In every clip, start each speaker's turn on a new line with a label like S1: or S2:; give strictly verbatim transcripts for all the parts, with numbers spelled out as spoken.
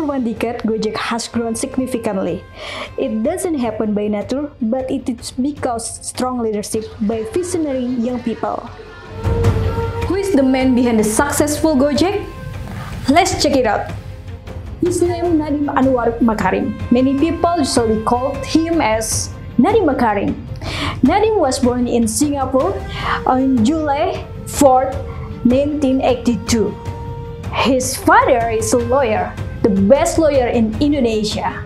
S1: over one decade, Gojek has grown significantly. It doesn't happen by nature, but it is because strong leadership by visionary young people. Who is the man behind the successful Gojek? Let's check it out. His name Nadiem Anwar Makarim. Many people usually call him as Nadiem Makarim. Nadiem was born in Singapore on July fourth, nineteen eighty-two. His father is a lawyer, the best lawyer in Indonesia.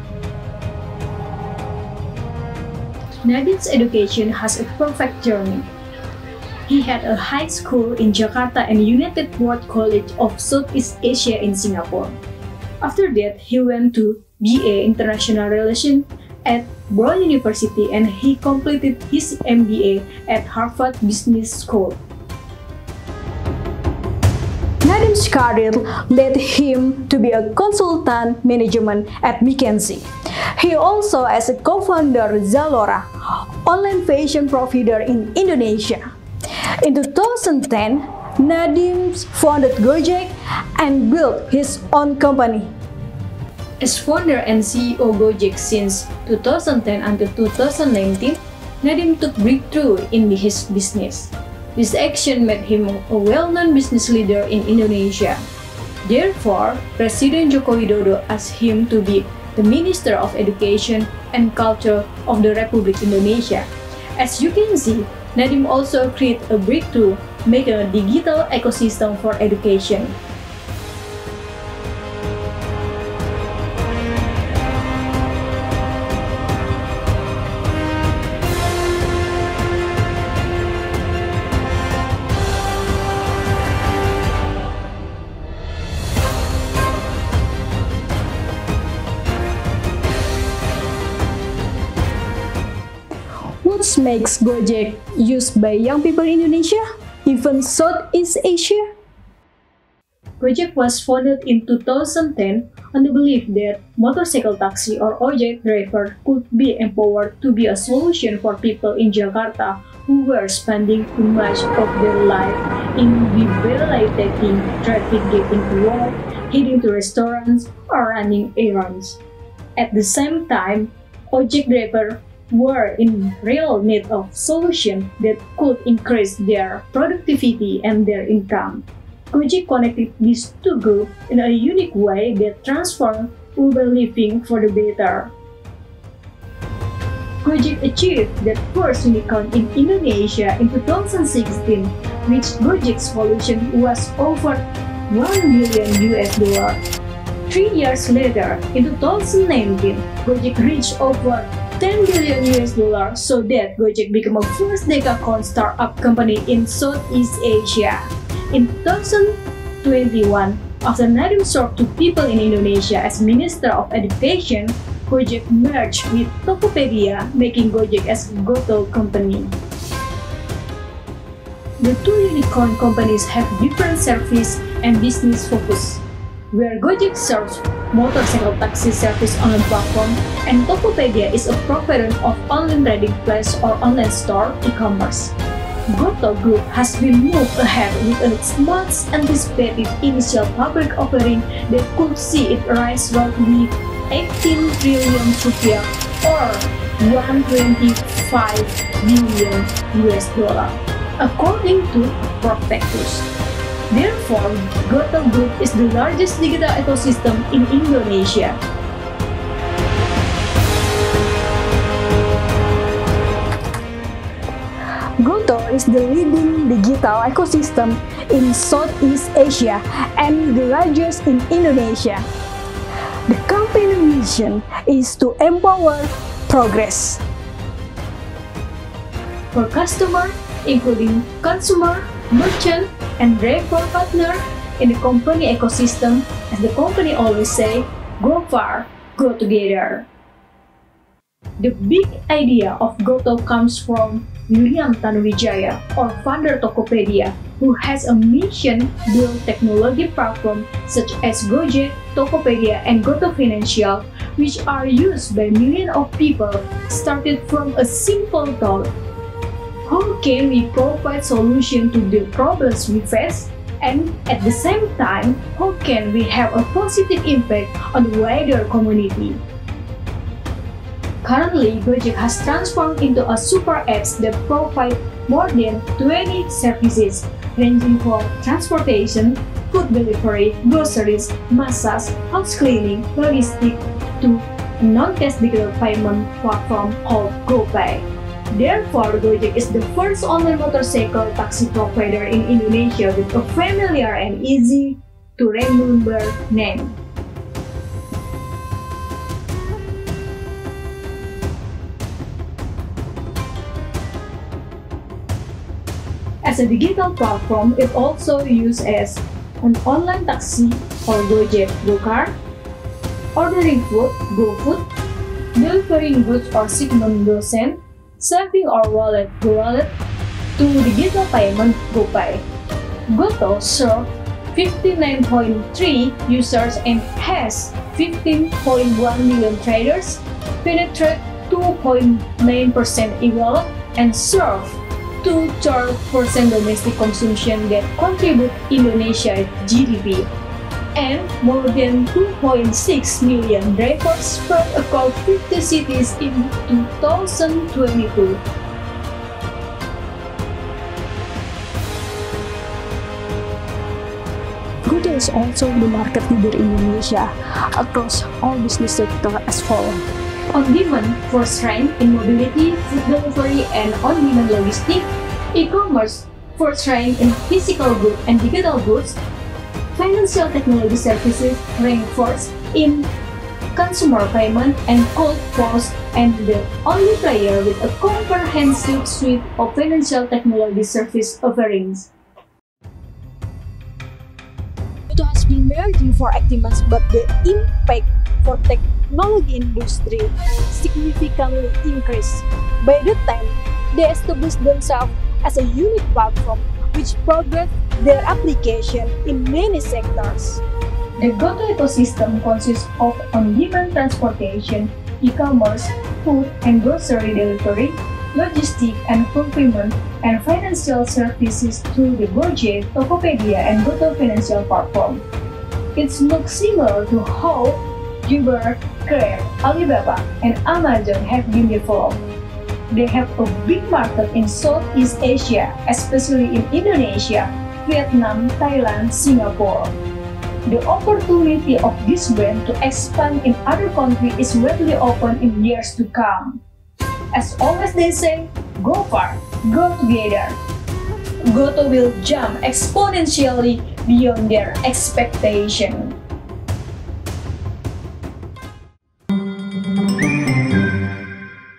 S1: Nadiem's education has a perfect journey. He had a high school in Jakarta and United World College of Southeast Asia in Singapore. After that, he went to B A International Relations at Brown University and he completed his M B A at Harvard Business School. Nadiem's career led him to be a consultant management at McKinsey. He also is a co-founder Zalora, online fashion provider in Indonesia. In two thousand ten, Nadiem founded Gojek and built his own company. As founder and C E O Gojek since two thousand ten until two thousand nineteen, Nadiem took breakthrough in his business. This action made him a well-known business leader in Indonesia. Therefore, President Joko Widodo asked him to be the Minister of Education and Culture of the Republic Indonesia. As you can see, Nadiem also created a breakthrough, making a digital ecosystem for education. What makes Gojek used by young people in Indonesia, even Southeast Asia? Gojek was founded in two thousand ten on the belief that motorcycle taxi or ojek driver could be empowered to be a solution for people in Jakarta who were spending too much of their life in debilitating traffic, getting to work, heading to restaurants, or running errands. At the same time, ojek drivers were in real need of solutions that could increase their productivity and their income. Gojek connected these two groups in a unique way that transformed urban living for the better. Gojek achieved that first unicorn in Indonesia in two thousand sixteen, which Gojek's valuation was over one billion U S dollars. Three years later, in two thousand nineteen, Gojek reached over ten billion U S dollars, so that Gojek became a first decacorn startup company in Southeast Asia. In two thousand twenty-one, after Nadiem served to people in Indonesia as Minister of Education, Gojek merged with Tokopedia, making Gojek as a GoTo company. The two unicorn companies have different service and business focus, where Gojek serves motorcycle taxi service online platform and Tokopedia is a provider of online trading place or online store e-commerce. GoTo Group has been moved ahead with its much anticipated initial public offering that could see it rise roughly eighteen trillion rupiah or one hundred twenty-five billion U S dollar, according to Prospectus. Therefore, GoTo Group is the largest digital ecosystem in Indonesia. GoTo is the leading digital ecosystem in Southeast Asia and the largest in Indonesia. The company mission is to empower progress for customers, including consumer, merchant, and driver partner in the company ecosystem. As the company always say, go far, go together. The big idea of GoTo comes from William Tanuwijaya, or founder Tokopedia, who has a mission to build technology platforms such as Gojek, Tokopedia, and GoTo Financial, which are used by millions of people, started from a simple thought. How can we provide solutions to the problems we face? And at the same time, how can we have a positive impact on the wider community? Currently, Gojek has transformed into a super apps that provide more than twenty services, ranging from transportation, food delivery, groceries, massage, house cleaning, logistics, to a non-cash digital payment platform called GoPay. Therefore, Gojek is the first online motorcycle taxi provider in Indonesia with a familiar and easy to remember name. As a digital platform, it also used as an online taxi or Gojek GoCar, ordering food, GoFood, delivering goods or Signon GoSend, saving or wallet GoWallet, to digital payment GoPay. Gotoh serves fifty-nine point three users and has fifteen point one million traders, penetrate two point nine percent e-wallet, and serve two to twelve percent domestic consumption that contribute Indonesia G D P, and more than two point six million drivers spread across fifty cities in two thousand twenty-two. Gojek is also the market leader in Indonesia across all business sectors as follows: on-demand first rank in mobility, food delivery, and on-demand logistics; e-commerce first rank in physical goods and digital goods; financial technology services rank first in consumer payment and cold post, and the only player with a comprehensive suite of financial technology service offerings. It has been merging for eighteen months, but the impact for technology industry significantly increased. By the time they established themselves as a unique platform which progressed their application in many sectors. The Gotoh ecosystem consists of on-demand transportation, e-commerce, food and grocery delivery, logistics and fulfillment, and financial services through the Gojek, Tokopedia, and Gotoh financial platform. It looks similar to how Uber, Grab, Alibaba, and Amazon have been developed. They have a big market in Southeast Asia, especially in Indonesia, Vietnam, Thailand, Singapore. The opportunity of this brand to expand in other countries is widely open in years to come. As always they say, go far, go together. Gotoh will jump exponentially beyond their expectation.